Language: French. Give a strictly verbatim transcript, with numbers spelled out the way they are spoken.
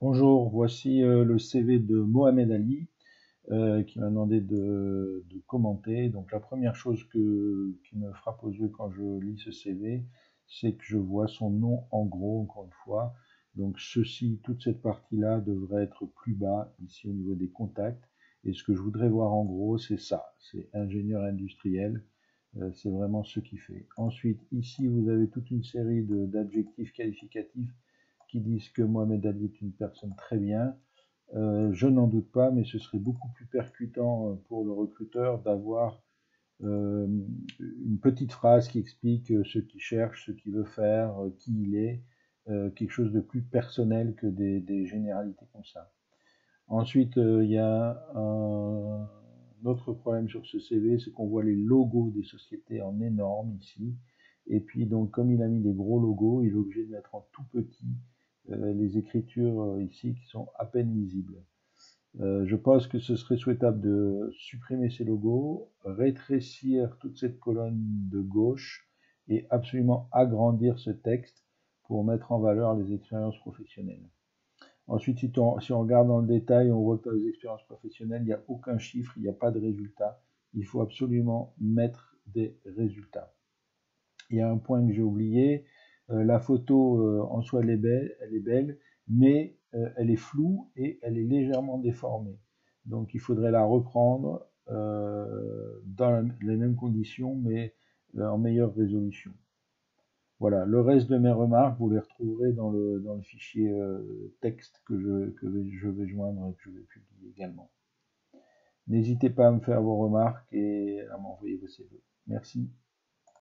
Bonjour, voici euh, le C V de Mohamed Ali euh, qui m'a demandé de, de commenter. Donc la première chose que, qui me frappe aux yeux quand je lis ce C V, c'est que je vois son nom en gros, encore une fois. Donc ceci, toute cette partie-là devrait être plus bas ici au niveau des contacts. Et ce que je voudrais voir en gros, c'est ça, c'est ingénieur industriel. Euh, c'est vraiment ce qu'il fait. Ensuite, ici, vous avez toute une série de- d'adjectifs qualificatifs qui disent que Mohamed Ali est une personne très bien. Euh, je n'en doute pas, mais ce serait beaucoup plus percutant euh, pour le recruteur d'avoir euh, une petite phrase qui explique euh, ce qu'il cherche, ce qu'il veut faire, euh, qui il est, euh, quelque chose de plus personnel que des, des généralités comme ça. Ensuite, euh, il y a un autre problème sur ce C V, c'est qu'on voit les logos des sociétés en énorme ici. Et puis, donc, comme il a mis des gros logos, il est obligé de mettre en tout petit euh, les écritures euh, ici qui sont à peine lisibles. Euh, je pense que ce serait souhaitable de supprimer ces logos, rétrécir toute cette colonne de gauche et absolument agrandir ce texte pour mettre en valeur les expériences professionnelles. Ensuite, si on, si on regarde dans le détail, on voit que dans les expériences professionnelles, il n'y a aucun chiffre, il n'y a pas de résultat. Il faut absolument mettre des résultats. Il y a un point que j'ai oublié, euh, la photo euh, en soi elle est belle, elle est belle mais euh, elle est floue et elle est légèrement déformée. Donc il faudrait la reprendre euh, dans la, les mêmes conditions mais euh, en meilleure résolution. Voilà, le reste de mes remarques, vous les retrouverez dans le, dans le fichier euh, texte que je, que je vais joindre et que je vais publier également. N'hésitez pas à me faire vos remarques et à m'envoyer vos C V. Merci.